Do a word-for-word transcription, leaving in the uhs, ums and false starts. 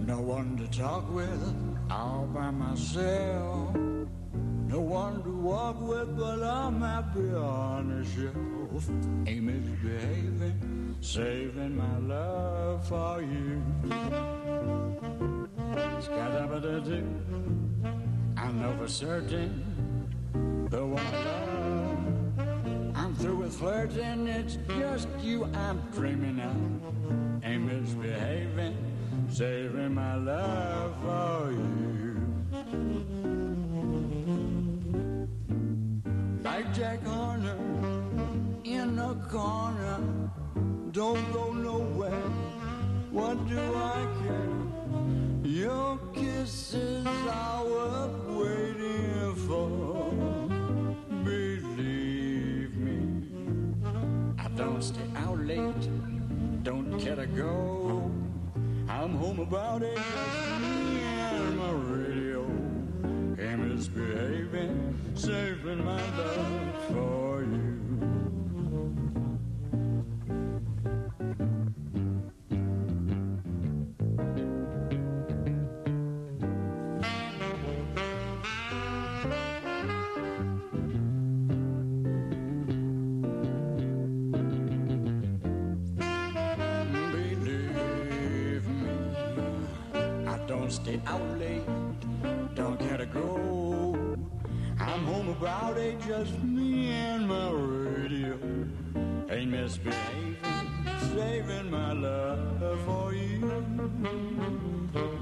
No one to talk with, all by myself. No one to walk with, but I'm happy on the shelf. Ain't misbehaving, saving my love for you. Sca-da-ba-da-doo. I know for certain the one I love. I'm through with flirting, it's just you I'm dreaming of. Ain't misbehaving, saving my love for you. Like Jack Horner in a corner, don't go nowhere. What do I care? Your kisses are worth waiting for. Believe me, I don't stay out late, don't care to go. I'm home about eight, me and my radio. Ain't misbehaving, saving my love for you. Stay out late, don't care to go. I'm home about eight, just me and my radio. Ain't misbehaving, saving my love for you.